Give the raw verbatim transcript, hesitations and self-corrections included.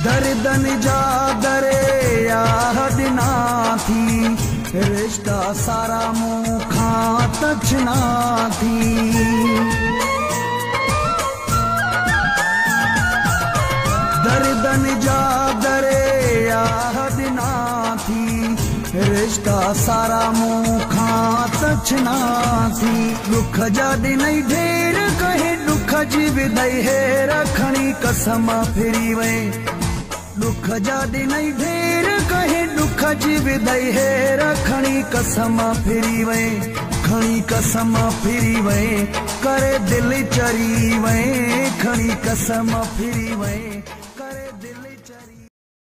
दर्दन जा दरे याद ना थी, रिश्ता सारा मुखा तछना थी। दर्दन जा दरे याद ना थी, रिश्ता सारा मुखा तछना थी। दुख जा दिन ढेर कहे दुख जी विदाई है रखणी कसम फिरी वे। दुख जा दिन ढेर कहे दुख जी विदाई है रखणी कसम फिरी वे। खणी कसम फिरी वे करे दिल चरी वे, खणी कसम फिरी वे।